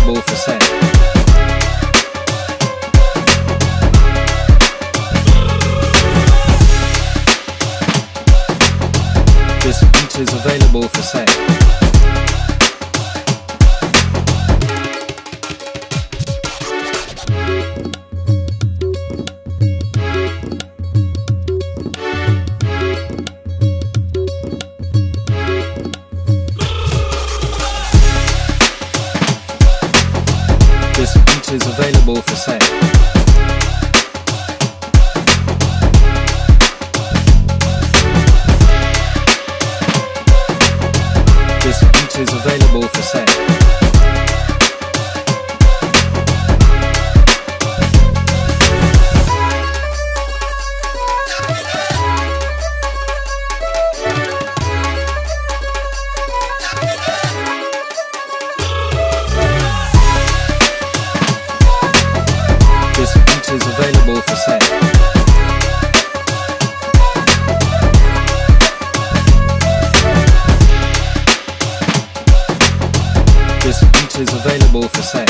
available for sale. This beat is available for sale. This beat is available for sale. This beat is available for sale. This beat is available for sale. This beat is available for sale.